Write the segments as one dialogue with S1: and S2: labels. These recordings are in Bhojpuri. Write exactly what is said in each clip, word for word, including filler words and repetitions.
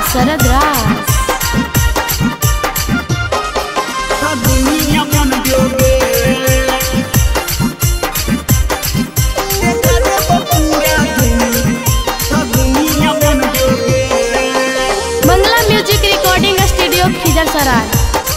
S1: शरद Raj Mangala music recording studio Khizar Sarai.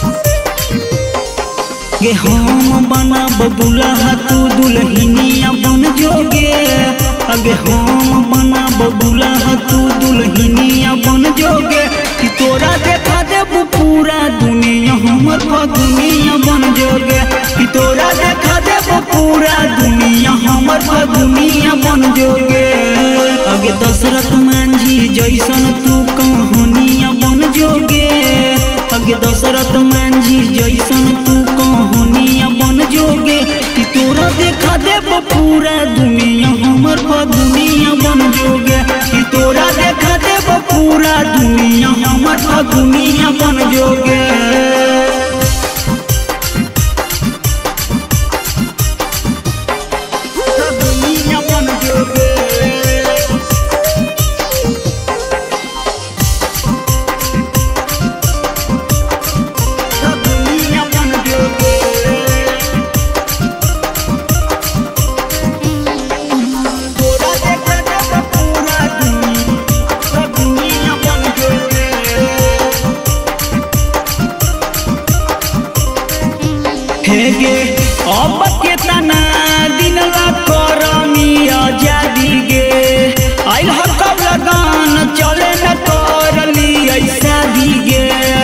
S2: गे हम बना बबुला तू दुल्हनिया बन जोगे, अगे हम बना बबुला तू दुल्हनिया बन जोगे कि तोरा देखा देब पूरा दुनिया हमर दुनिया बन जोगे कि तोरा देखा देब पूरा दुनिया हमर दुनिया बन जोगे। अगे दशरथ मांझी जैसन तू कहानिया बन जोगे, अगे दशरथ मांझी जैसन तू कहानिया बन जोगे कि तोरा देखा देब पूरा दुनिया हमर दुनिया बन जोगे कि तोरा देखा देब पूरा दुनिया हमर दुनिया बन जोगे। हेगे अब के तना दिन ला करमी आजादी गे आइल ह कब लगान चले न करली ऐसा दिगे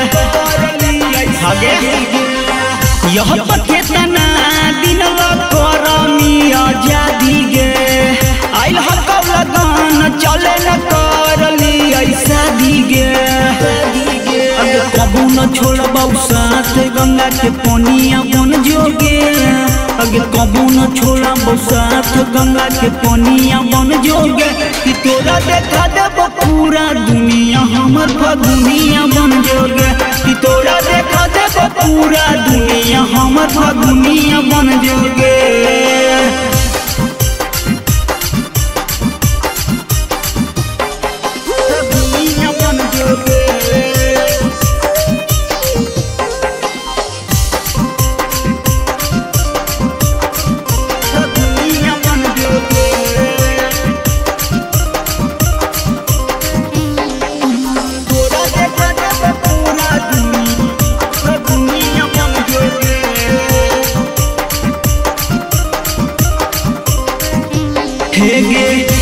S2: हगे यह के तना दिन ला करमी आजादी गे आइल ह कब लगान चले न करली ऐसा दिगे। अगे कबू न छोड़बौ साथ गंगा के पनिया बन जोगे, अगे कबू न छोड़बौ साथ गंगा के पनिया बन जोगे कि तोरा देखा देब पूरा दुनिया हमर दुनिया बन जोगे कि तोरा देखा देब पूरा दुनिया हमर दुनिया बन जोगे। हेगे